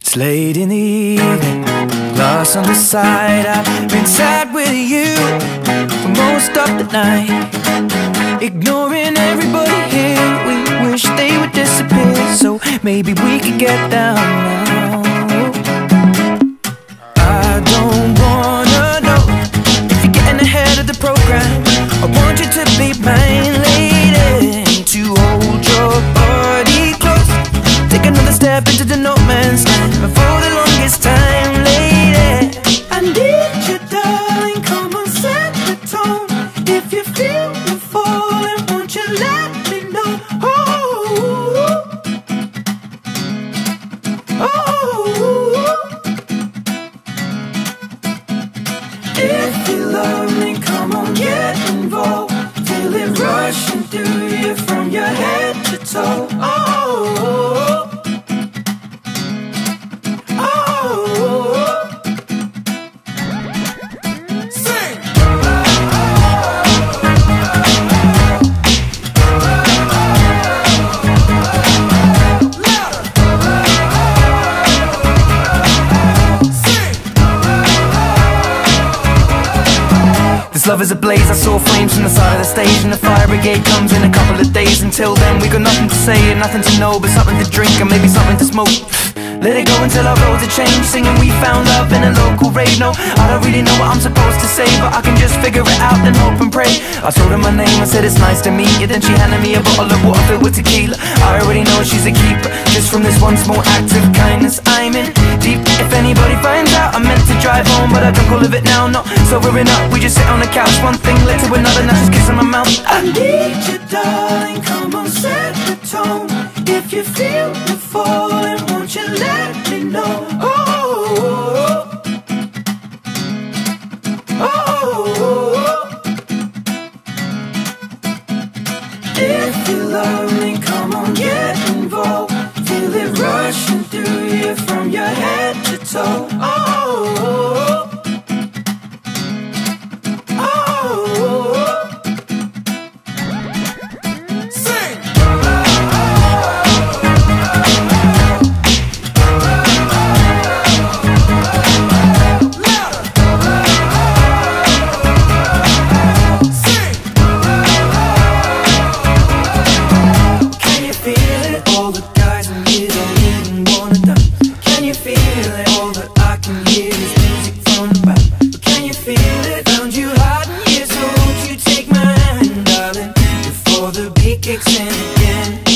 It's late in the evening, glass on the side. I've been sad with you for most of the night, ignoring everybody here. We wish they would disappear, so maybe we could get down now. I don't wanna know if you're getting ahead of the program. I want you to be mine, lady, to hold your body close. Take another step into the no man's land. But for the longest time, lady, I need you, darling. Come on, set the tone. If you feel the falling, won't you let me know? Oh, oh. If you love me, come on, get involved. Feel it rushing through you from your head to toe. Oh. This love is ablaze, I saw flames from the side of the stage, and the fire brigade comes in a couple of days. Until then we got nothing to say and nothing to know, but something to drink and maybe something to smoke. Let it go until our roads are changed, singing we found love in a local rave. No, I don't really know what I'm supposed to say, but I can just figure it out and hope and pray. I told her my name, I said it's nice to meet you. Then she handed me a bottle of water filled with tequila. I already know she's a keeper, just from this one small act of kindness. I'm in deep. If anybody finds out, I meant to drive home, but I drunk all of it now. Not sobering up, we just sit on the couch. One thing led to another, now just kissing my mouth. I need you, darling, come on, set the tone. If you feel the falling, won't you let me know? Oh, oh, oh. If you love me, come on, get involved. Feel it rushing through you from your head to toe. Oh, kicks in again.